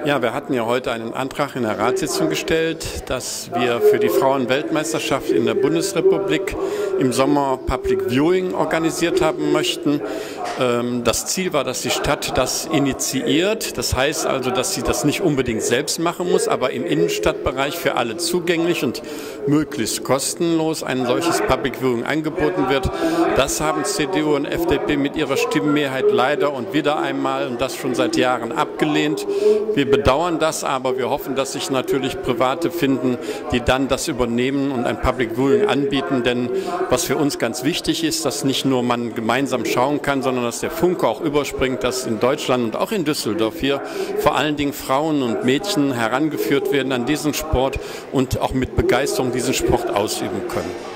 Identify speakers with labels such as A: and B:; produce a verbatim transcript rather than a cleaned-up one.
A: Ja, wir hatten ja heute einen Antrag in der Ratssitzung gestellt, dass wir für die Frauenweltmeisterschaft in der Bundesrepublik im Sommer Public Viewing organisiert haben möchten. Das Ziel war, dass die Stadt das initiiert. Das heißt also, dass sie das nicht unbedingt selbst machen muss, aber im Innenstadtbereich für alle zugänglich und möglichst kostenlos ein solches Public Viewing angeboten wird. Das haben C D U und F D P mit ihrer Stimmenmehrheit leider und wieder einmal und das schon seit Jahren abgelehnt. Wir bedauern das, aber wir hoffen, dass sich natürlich Private finden, die dann das übernehmen und ein Public Viewing anbieten. Denn was für uns ganz wichtig ist, dass nicht nur man gemeinsam schauen kann, sondern dass der Funke auch überspringt, dass in Deutschland und auch in Düsseldorf hier vor allen Dingen Frauen und Mädchen herangeführt werden an diesen Sport und auch mit Begeisterung diesen Sport ausüben können.